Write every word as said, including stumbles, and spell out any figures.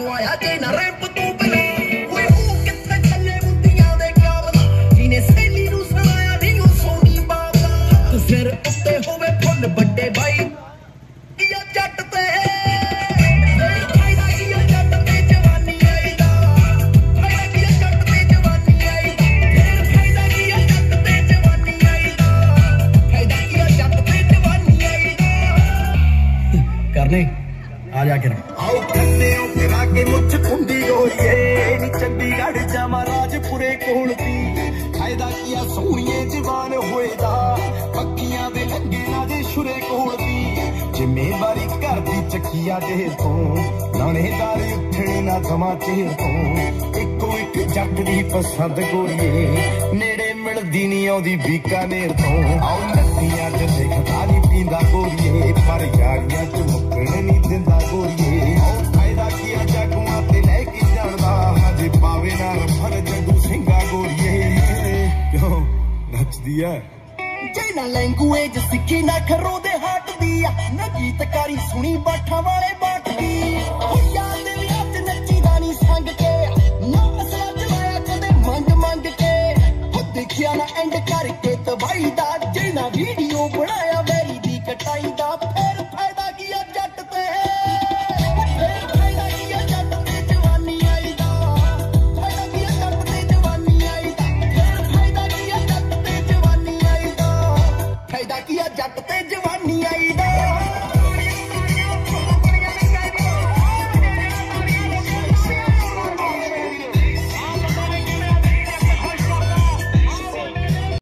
ਕਿਉਂ ਆਇਆ ਜੇ ਨਾ ਰੈਂਪ ਤੂੰ ਬਣਾ ਓਏ ਉਹ ਕਿੱਥੇ ਚੱਲੇ ਮੁੰਦੀਆਂ ਦੇ ਕਾਬਲਾ ਜਿਹਨੇ ਸਹੇਲੀ ਨੂੰ ਸੁਣਾਇਆ ਨਹੀਂ ਉਹ ਸੋਨੀ ਬਾਬਾ ਤੇ ਸਿਰ ਉੱਤੇ ਹੋਵੇ ਫੁੱਲ ਵੱਡੇ ਬਾਈ ਇਹ ਜੱਟ ਤੇ करने आ जाके आओ कन्ने फिरा के मुझ कुंडी गोरिए नी चंडीगढ़ जामा राजपुरे कोल दी फायदा किया सोहणिए जवान होएदा पक्कियां दे लंगे ना जे शुरे कोल दी जिम्मेवारी घर दी चक्किया दे तो लाणेदार उठणे ना दमा चेर तो इको एक जट दी पसंद गोरिए नेड़े मिलदी नी आउंदी बीकानेर तो आओ नत्तियां च देखदा नी पींदा गोरिए पर यारियां च मुक्कण नी दिंदा गोरिए फायदा किया जागुआं ते लैके जाणदा हजे पावे ना रफड़ जगू सिंगा गोरिए क्यों नचदी है जे ना लैंगुएज सिक्खी ना खरो दे हाट दी ना गीतकारी सुनी बाठा वाले